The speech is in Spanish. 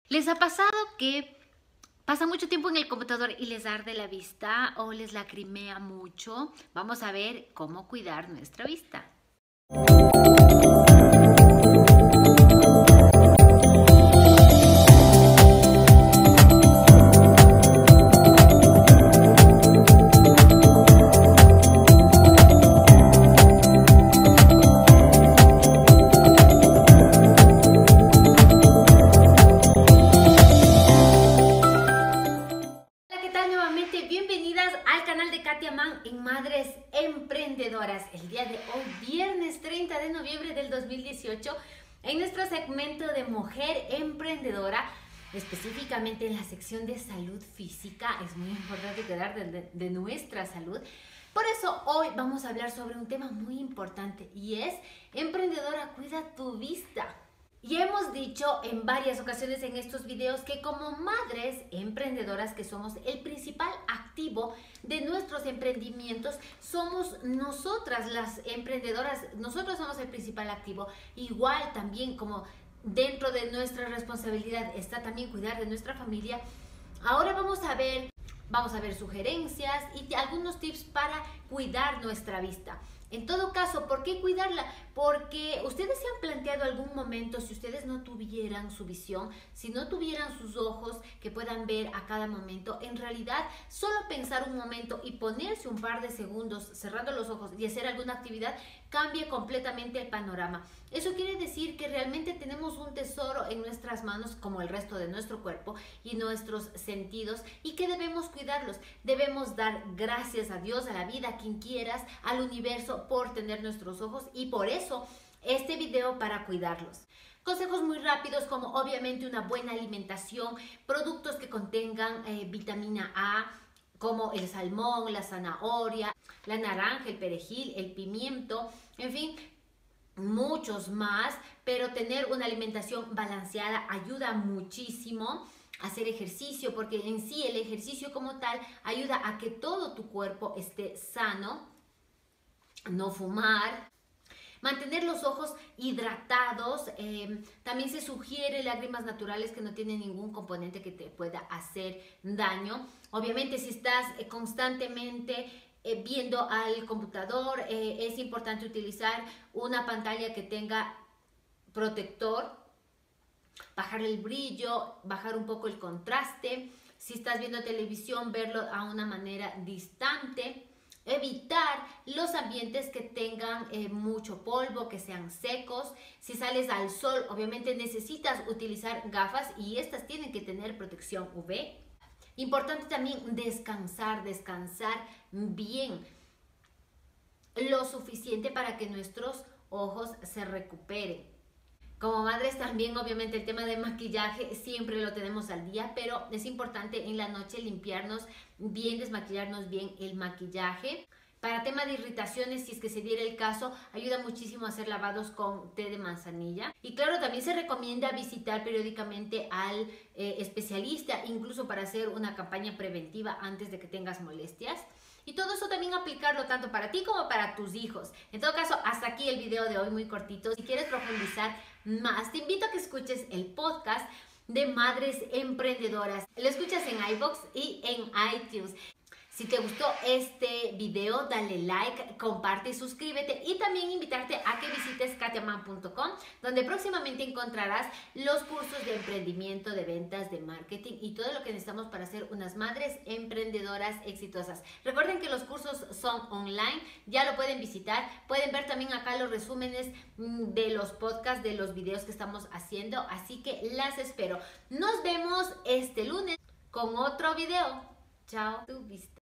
¿Les ha pasado que pasan mucho tiempo en el computador y les arde la vista o les lagrimea mucho? Vamos a ver cómo cuidar nuestra vista. Bienvenidas al canal de Katia Mann en Madres Emprendedoras. El día de hoy, viernes 30 de noviembre del 2018, en nuestro segmento de Mujer Emprendedora, específicamente en la sección de salud física, es muy importante cuidar de nuestra salud. Por eso hoy vamos a hablar sobre un tema muy importante y es: emprendedora, cuida tu vista. Y hemos dicho en varias ocasiones en estos videos que como madres emprendedoras, que somos el principal activo de nuestros emprendimientos, somos nosotras las emprendedoras, nosotros somos el principal activo. Igual también como dentro de nuestra responsabilidad está también cuidar de nuestra familia. Ahora vamos a ver sugerencias y algunos tips para cuidar nuestra vista. En todo caso, ¿por qué cuidarla? Porque ustedes se han planteado algún momento, si ustedes no tuvieran su visión, si no tuvieran sus ojos que puedan ver a cada momento, en realidad solo pensar un momento y ponerse un par de segundos cerrando los ojos y hacer alguna actividad cambia completamente el panorama. Eso quiere decir que realmente tenemos un tesoro en nuestras manos, como el resto de nuestro cuerpo y nuestros sentidos, y que debemos cuidarlos. Debemos dar gracias a Dios, a la vida, a quien quieras, al universo, por tener nuestros ojos, y por eso este video para cuidarlos. Consejos muy rápidos, como obviamente una buena alimentación, productos que contengan vitamina A, como el salmón, la zanahoria, la naranja, el perejil, el pimiento, en fin, muchos más. Pero tener una alimentación balanceada ayuda muchísimo. Hacer ejercicio, porque en sí el ejercicio como tal ayuda a que todo tu cuerpo esté sano. No fumar. Mantener los ojos hidratados. También se sugiere lágrimas naturales que no tienen ningún componente que te pueda hacer daño. Obviamente, si estás constantemente viendo al computador, es importante utilizar una pantalla que tenga protector, bajar el brillo, bajar un poco el contraste. Si estás viendo televisión, verlo a una manera distante. Evitar los ambientes que tengan mucho polvo, que sean secos. Si sales al sol, obviamente necesitas utilizar gafas y estas tienen que tener protección UV. Importante también descansar bien, lo suficiente para que nuestros ojos se recuperen. Como madres también, obviamente, el tema de maquillaje siempre lo tenemos al día, pero es importante en la noche limpiarnos bien, desmaquillarnos bien el maquillaje. Para tema de irritaciones, si es que se diera el caso, ayuda muchísimo a hacer lavados con té de manzanilla. Y claro, también se recomienda visitar periódicamente al especialista, incluso para hacer una campaña preventiva antes de que tengas molestias. Y todo eso también aplicarlo tanto para ti como para tus hijos. En todo caso, hasta aquí el video de hoy, muy cortito. Si quieres profundizar más, te invito a que escuches el podcast de Madres Emprendedoras. Lo escuchas en iVoox y en iTunes. Si te gustó este video, dale like, comparte y suscríbete. Y también invitarte a que visites katiamann.com, donde próximamente encontrarás los cursos de emprendimiento, de ventas, de marketing y todo lo que necesitamos para ser unas madres emprendedoras exitosas. Recuerden que los cursos son online, ya lo pueden visitar. Pueden ver también acá los resúmenes de los podcasts, de los videos que estamos haciendo. Así que las espero. Nos vemos este lunes con otro video. Chao, tu vista.